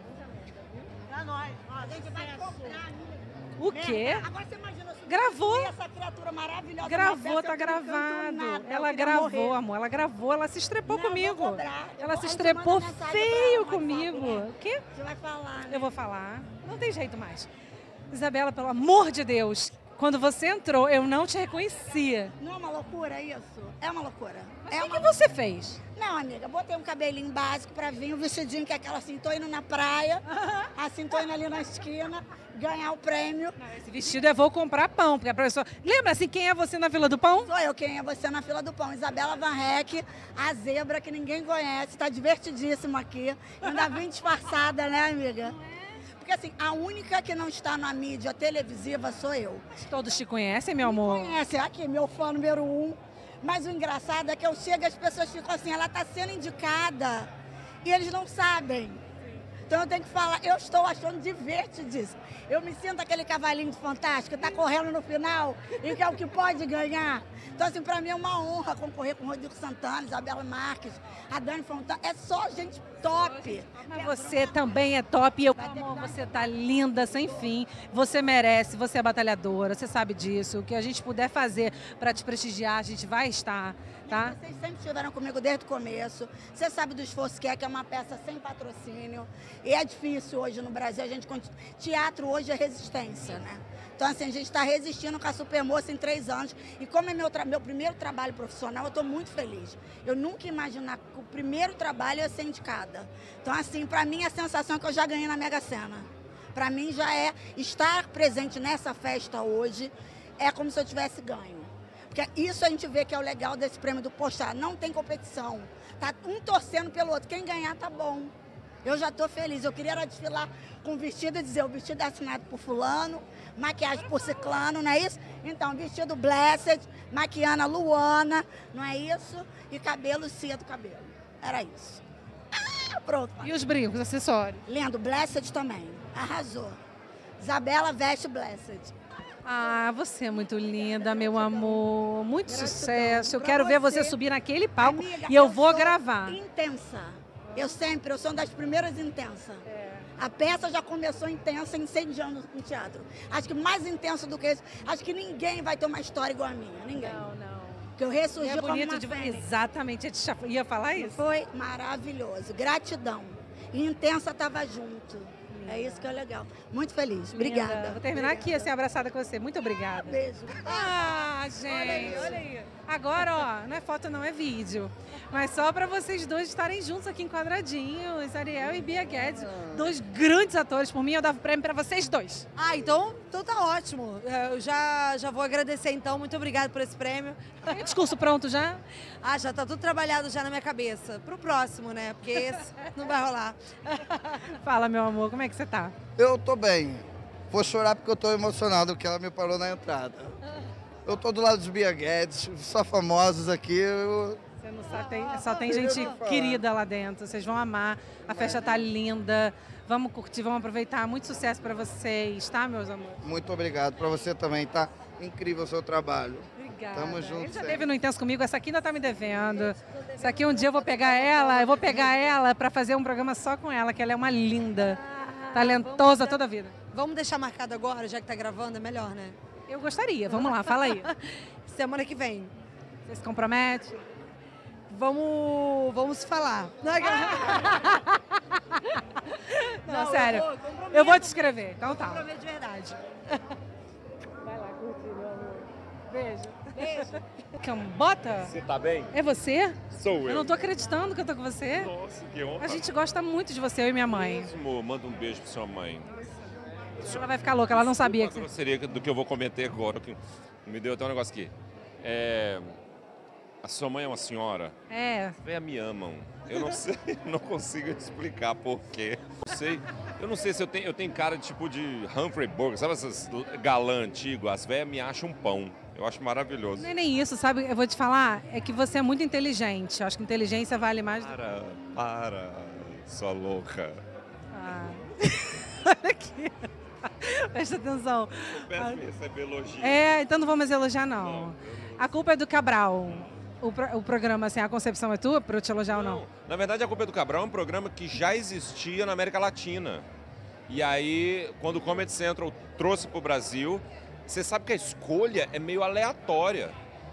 Pra nós. Ó, A gente vai comprar. O quê? Agora você imagina se Gravou. essa criatura maravilhosa. Gravou, na tá festa, eu não canto gravado. nada, eu Ela queria gravou, morrer. amor. Ela gravou, ela se estrepou Não, eu comigo. vou cobrar. Eu Ela vou- se aí você estrepou manda mensagem pra feio ela no comigo. WhatsApp, né? O quê? Você vai falar, né? Eu vou falar. Não tem jeito mais. Isabela, pelo amor de Deus, quando você entrou, eu não te reconhecia. Não é uma loucura isso? É uma loucura. Mas o que você fez? Não, amiga, botei um cabelinho básico pra vir, um vestidinho que é aquela assim, tô indo na praia, assim, tô indo ali na esquina, ganhar o prêmio. Esse vestido é vou comprar pão, porque a professora... Lembra assim, quem é você na Vila do Pão? Sou eu, quem é você na fila do pão. Isabela Van Heck, a zebra que ninguém conhece, tá divertidíssimo aqui. Ainda vim disfarçada, né, amiga? Porque assim, a única que não está na mídia televisiva sou eu. Todos te conhecem, meu amor? Conhece, aqui, meu fã número um. Mas o engraçado é que eu chego e as pessoas ficam assim, ela está sendo indicada. E eles não sabem. Então eu tenho que falar, eu estou achando divertidíssimo. Eu me sinto aquele cavalinho de Fantástico, tá correndo no final e que é o que pode ganhar. Então, assim, pra mim é uma honra concorrer com o Rodrigo Santana, Isabela Marques, a Dani Fontana. É só gente top. Mas você também é top e eu, amor, você tá linda, sem fim. Você merece, você é batalhadora, você sabe disso. O que a gente puder fazer para te prestigiar, a gente vai estar, tá? Vocês sempre estiveram comigo desde o começo. Você sabe do esforço que é, que é uma peça sem patrocínio. E é difícil hoje no Brasil, a gente continua. Teatro hoje é resistência, né? Então, assim, a gente está resistindo com a Supermoça em três anos. E como é meu, tra- meu primeiro trabalho profissional, eu estou muito feliz. Eu nunca ia imaginar que o primeiro trabalho ia ser indicada. Então, assim, para mim, a sensação é que eu já ganhei na Mega Sena. Para mim, já é estar presente nessa festa hoje, é como se eu tivesse ganho. Porque isso a gente vê que é o legal desse prêmio do Pochá. Não tem competição. Tá um torcendo pelo outro. Quem ganhar, tá bom. Eu já estou feliz. Eu queria era desfilar com vestido e dizer, o vestido é assinado por fulano, maquiagem por ciclano, não é isso? Então, vestido Blessed, maquiana Luana, não é isso? E cabelo, cia do cabelo. Era isso. Ah, pronto. E os brincos, acessórios? Lindo, Blessed também. Arrasou. Isabela veste Blessed. Ah, você é muito linda, meu amor. Muito sucesso. Eu Pra quero ver você você. subir naquele palco Amiga, e eu eu vou sou gravar. Intensa. Eu sempre, eu sou uma das primeiras intensas. A peça já começou intensa, incendiando no teatro. Acho que mais intenso do que isso. Acho que ninguém vai ter uma história igual a minha. Ninguém. Não, não. Que eu ressurgi É como bonito uma de... fênix. Exatamente, eu te cha- ia falar isso. Foi maravilhoso. Gratidão. E intensa estava junto. É isso que é legal. Muito feliz. Obrigada. Linda. Vou terminar aqui, assim, abraçada com você. Muito obrigada. Beijo. Ah, gente. Olha aí, olha aí. Agora, ó, não é foto, não é vídeo. Mas só para vocês dois estarem juntos aqui em quadradinhos, Ariel e Bia Guedes. Dois grandes atores. Por mim, eu dava prêmio para vocês dois. Ah, então, então tá ótimo. É, Eu já, já vou agradecer então. Muito obrigada por esse prêmio. Tem o discurso pronto já? Ah, já tá tudo trabalhado já na minha cabeça. Pro próximo, né? Porque esse não vai rolar. Fala, meu amor, como é que você tá? Eu tô bem. Vou chorar porque eu tô emocionado, porque ela me parou na entrada. Eu tô do lado dos Bia Guedes, só famosos aqui. Eu... Você não sabe, tem- só tem eu gente ia falar. querida lá dentro. Vocês vão amar. A festa tá linda. Vamos curtir, vamos aproveitar. Muito sucesso para vocês, tá, meus amores? Muito obrigado. Pra você também, tá? Incrível o seu trabalho. Obrigada. Tamo Ele junto. já sempre. teve no Intenso comigo, essa aqui ainda tá me devendo. Essa aqui um dia eu vou pegar ela, eu vou pegar ela para fazer um programa só com ela, que ela é uma linda, talentosa toda a vida. Vamos deixar marcado agora, já que tá gravando, é melhor, né? Eu gostaria. Vamos lá, fala aí. Semana que vem. Você se compromete? Vamos, vamos falar. Não, sério. Eu vou te escrever. Então tá. Comprometo de verdade. Vai lá, curtir, meu amor. Beijo. Beijo. Cambota? Você tá bem? É você? Sou eu. Eu não tô acreditando que eu tô com você. Nossa, que honra. A gente gosta muito de você, eu e minha mãe. Mesmo, manda um beijo pra sua mãe. Ela vai ficar louca, ela não sabia que você... Seria do que eu vou comentar agora, que me deu até um negócio aqui. É, a sua mãe é uma senhora? É. Véia, me amam. Eu não sei, não consigo explicar por quê. Não sei, eu não sei se eu tenho, eu tenho cara de tipo de Humphrey Bogart, sabe essas galã antigo? As velhas me acham pão. Eu acho maravilhoso. Não é nem isso, sabe? Eu vou te falar, é que você é muito inteligente. Eu acho que inteligência vale mais do que... Para, para, sua louca. Ah. Olha aqui. Presta atenção. Peço me receber elogio. É, então não vou mais elogiar, não. não a culpa é do Cabral. O, pro, o programa, assim, a concepção é tua para eu te elogiar não, ou não? Na verdade, a culpa é do Cabral é um programa que já existia na América Latina. E aí, quando o Comedy Central trouxe para o Brasil, você sabe que a escolha é meio aleatória.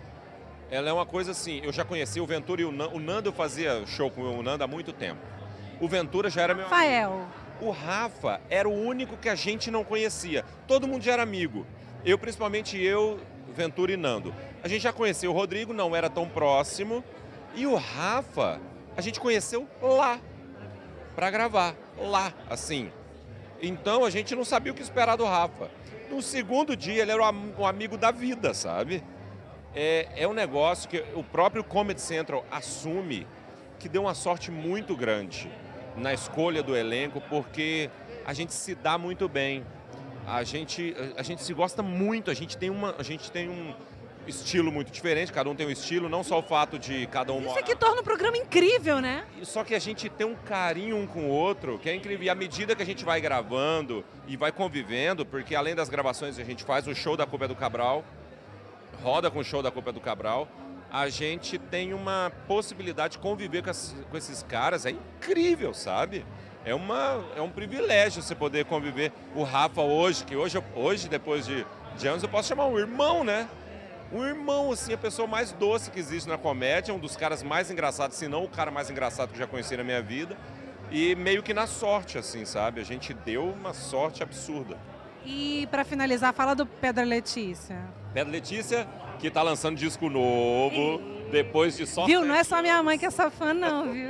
Ela é uma coisa assim, eu já conheci o Ventura e o Nando. O Nando fazia show com o Nando há muito tempo. O Ventura já era meu amigo. Rafael. O Rafa era o único que a gente não conhecia. Todo mundo já era amigo. Eu, principalmente eu, Ventura e Nando. A gente já conhecia o Rodrigo, não era tão próximo. E o Rafa, a gente conheceu lá, para gravar, lá, assim. Então a gente não sabia o que esperar do Rafa. No segundo dia ele era um amigo da vida, sabe? É, é um negócio que o próprio Comedy Central assume que deu uma sorte muito grande na escolha do elenco, porque a gente se dá muito bem. A gente, a gente se gosta muito, a gente tem, uma, a gente tem um estilo muito diferente, cada um tem um estilo, não só o fato de cada um Isso morar. é que torna o programa incrível, né? Só que a gente tem um carinho um com o outro, que é incrível. E à medida que a gente vai gravando e vai convivendo, porque além das gravações que a gente faz, o show da Culpa é do Cabral, roda com o show da Culpa é do Cabral, a gente tem uma possibilidade de conviver com, as, com esses caras, é incrível, sabe? É, uma, é um privilégio você poder conviver. O Rafa hoje, que hoje, hoje depois de, de anos, eu posso chamar um irmão, né? Um irmão, assim, a pessoa mais doce que existe na comédia, um dos caras mais engraçados, se não o cara mais engraçado que eu já conheci na minha vida. E meio que na sorte, assim, sabe? A gente deu uma sorte absurda. E para finalizar, fala do Pedro Letícia. Pedro Letícia, que tá lançando disco novo, depois de só... Viu? Não é só minha mãe que é sua fã, não, viu?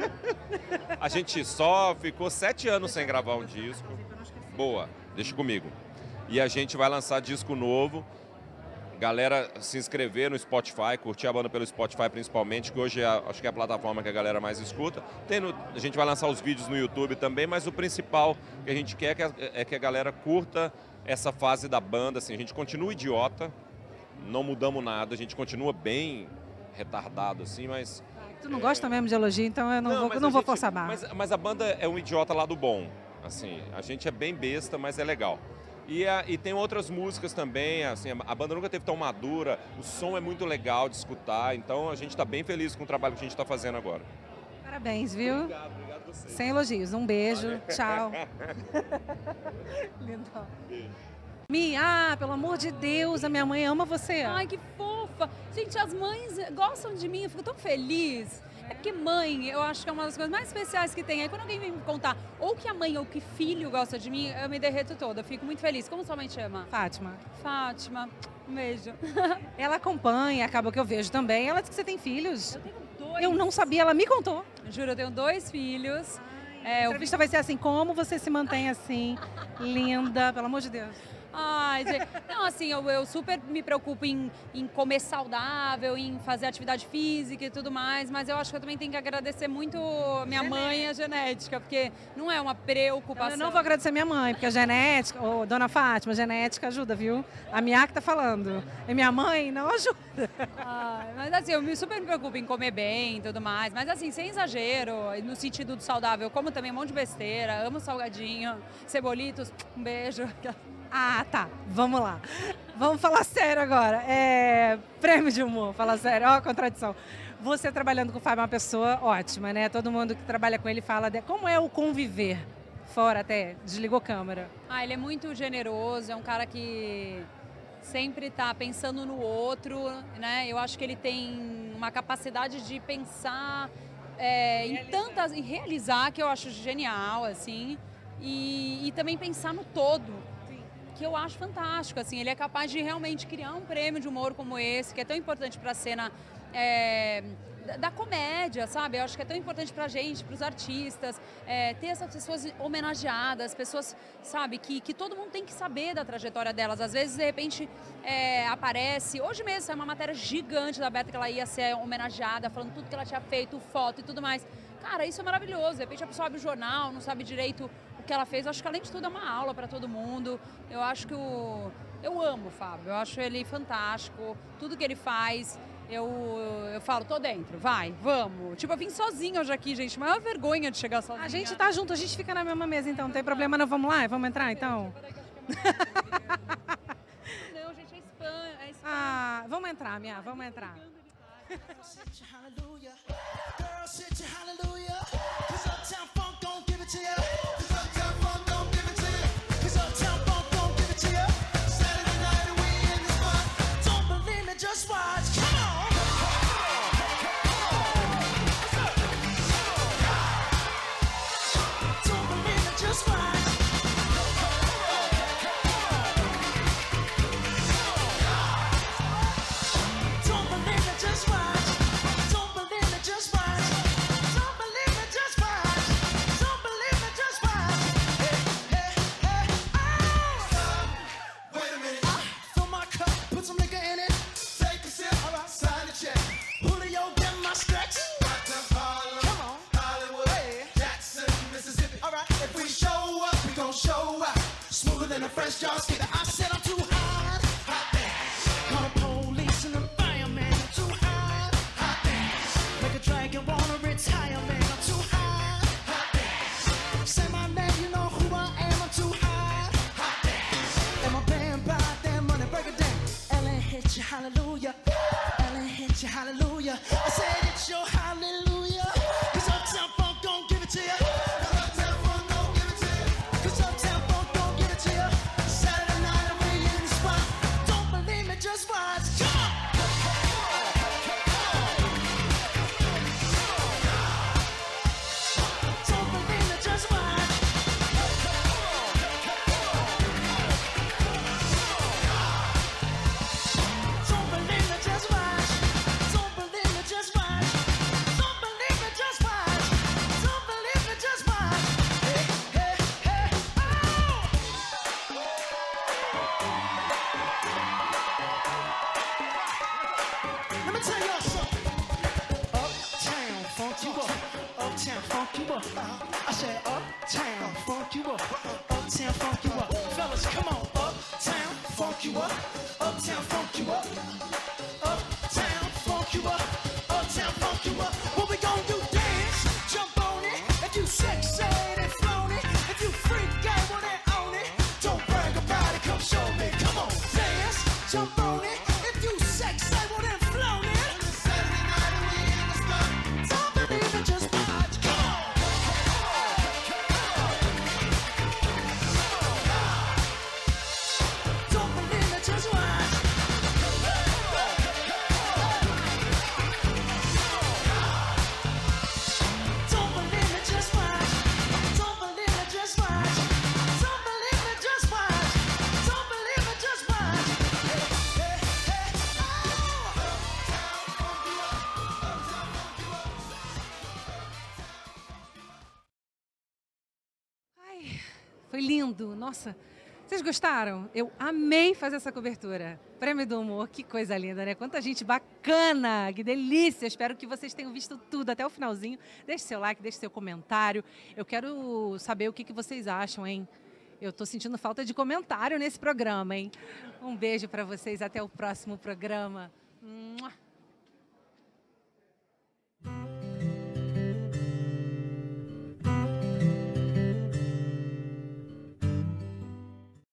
A gente só ficou sete anos sem gravar um disco. Boa, deixa comigo. E a gente vai lançar disco novo. Galera, se inscrever no Spotify, curtir a banda pelo Spotify principalmente, que hoje é, acho que é a plataforma que a galera mais escuta. Tem no, a gente vai lançar os vídeos no YouTube também, mas o principal que a gente quer é que a, é que a galera curta essa fase da banda. Assim, a gente continua idiota, não mudamos nada, a gente continua bem retardado, assim, mas... Tu não é... gosta mesmo de elogio, então eu não, não vou, não vou gente, forçar a barra. Mas, mas a banda é um idiota lá do bom, assim, a gente é bem besta, mas é legal. E, a, e tem outras músicas também, assim, a banda nunca teve tão madura, o som é muito legal de escutar, então a gente está bem feliz com o trabalho que a gente está fazendo agora. Parabéns, viu? Obrigado, obrigado a você. Sem elogios, um beijo, Valeu. Tchau. Lindão. Mi, ah, pelo amor de Deus, a minha mãe ama você. Ai, que fofa. Gente, as mães gostam de mim, eu fico tão feliz. É porque mãe, eu acho que é uma das coisas mais especiais que tem. Aí quando alguém vem me contar ou que a mãe ou que filho gosta de mim, eu me derreto toda. Eu fico muito feliz. Como sua mãe chama? Fátima. Fátima. Um beijo. Ela acompanha, acaba que eu vejo também. Ela diz que você tem filhos. Eu tenho dois. Eu não sabia, ela me contou. Juro, eu tenho dois filhos. É, a entrevista eu... vai ser assim, como você se mantém assim, linda, pelo amor de Deus. Ai, gente. Não, assim, eu, eu super me preocupo em, em comer saudável, em fazer atividade física e tudo mais, mas eu acho que eu também tenho que agradecer muito minha mãe e a genética, porque não é uma preocupação. Eu não vou agradecer minha mãe, porque a genética, ô, dona Fátima, a genética ajuda, viu? A minha que tá falando. E minha mãe não ajuda. Ai, mas assim, eu me super me preocupo em comer bem e tudo mais, mas assim, sem exagero, no sentido do saudável, eu como também um monte de besteira, amo salgadinho, cebolitos, um beijo. Ah, tá. Vamos lá. Vamos falar sério agora. É... Prêmio de humor, fala sério. Ó, a contradição. Você trabalhando com o Fábio é uma pessoa ótima, né? Todo mundo que trabalha com ele fala de... Como é o conviver? Fora até, desligou a câmera. Ah, ele é muito generoso, é um cara que sempre tá pensando no outro, né? Eu acho que ele tem uma capacidade de pensar é, em tantas... em realizar, que eu acho genial, assim. E, e também pensar no todo. Que eu acho fantástico, assim, ele é capaz de realmente criar um prêmio de humor como esse, que é tão importante para a cena é, da, da comédia, sabe? Eu acho que é tão importante pra gente, pros artistas, é, ter essas pessoas homenageadas, pessoas, sabe, que, que todo mundo tem que saber da trajetória delas. Às vezes, de repente, é, aparece... Hoje mesmo, é uma matéria gigante da Beta que ela ia ser homenageada, falando tudo que ela tinha feito, foto e tudo mais. Cara, isso é maravilhoso. De repente, a pessoa abre o jornal, não sabe direito o que ela fez. Eu acho que, além de tudo, é uma aula pra todo mundo. Eu acho que o... Eu amo o Fábio. Eu acho ele fantástico. Tudo que ele faz... Eu, eu falo, tô dentro, vai, vamos. Tipo, eu vim sozinha hoje aqui, gente. Maior vergonha de chegar sozinha. A gente tá junto, a gente fica na mesma mesa, então não tem problema não. Vamos lá? Vamos entrar, então? Não, gente, é spam, é spam. Ah, vamos entrar, minha, vamos entrar. Just watch, come on. Don't believe it, just watch. Don't believe it, just watch. Don't believe it, just watch. Don't believe it, just watch. Don't believe it, just watch. Hey, hey, hey, oh. Wait a minute. I fill my cup, put some liquor in it. Sign the check. Julio, get my stretch. Come on, Hollywood, hey. Jackson, Mississippi. All right, if we show up, we gon' show up. Smoother than a fresh jar skipper. I said I'm too hot. Hot damn. Call the police and the fireman. I'm too hot. Hot damn. Make a dragon wanna retire, man. I'm too hot. Hot damn. Say my name, you know who I am. I'm too hot. Hot damn. And my band buy that money, break it down. Ellen hit you, hallelujah. Hit you, hallelujah. I said it's your hallelujah. Cause Uptown Funk don't give it to you. Cause Uptown Funk don't give it to you. Cause Uptown Funk don't give it to you. Saturday night and we in the spot. Don't believe me, just watch. Come on. Don't believe me, just watch. Don't believe me, just watch. Don't believe me, just watch. Don't believe me, just watch. Don't believe me, just watch. Hey, hey, hey, oh! Let me tell y'all something. Uptown funk you up. Uptown funk you up. I said uptown funk you up. Uptown funk you up. Fellas, come on. Uptown funk you up. Uptown funk you up. Uptown funk you up. Uptown funk you up. What we gon' do? Dance, jump on it. If you sexy and flown it, if you freak out, wanna own it. Don't brag about it, come show me. Come on, dance, jump on it. If you sexy, wanna flown it. Saturday night and we in the spot. Don't believe it, just watch. Come on. Don't believe it, just watch. Don't believe it, just watch. Don't believe it, just watch. Don't believe it, just watch. Don't believe it, just watch. Hey, hey, Ai, foi lindo. Nossa, vocês gostaram? Eu amei fazer essa cobertura. Prêmio do Humor, que coisa linda, né? Quanta gente bacana, que delícia. Espero que vocês tenham visto tudo até o finalzinho. Deixe seu like, deixe seu comentário. Eu quero saber o que que vocês acham, hein? Eu tô sentindo falta de comentário nesse programa, hein? Um beijo para vocês, até o próximo programa. Mua!